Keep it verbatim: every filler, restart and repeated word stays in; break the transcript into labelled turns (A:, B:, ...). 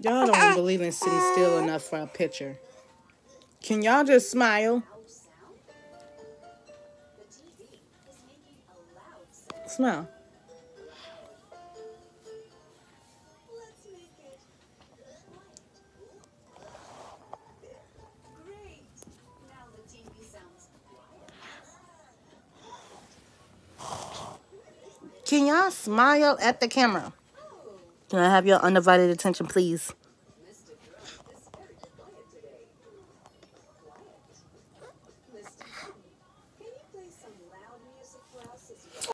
A: Y'all don't believe in sitting still enough for a picture. Can y'all just smile? Smile. Can y'all smile at the camera? Can I have your undivided attention, please?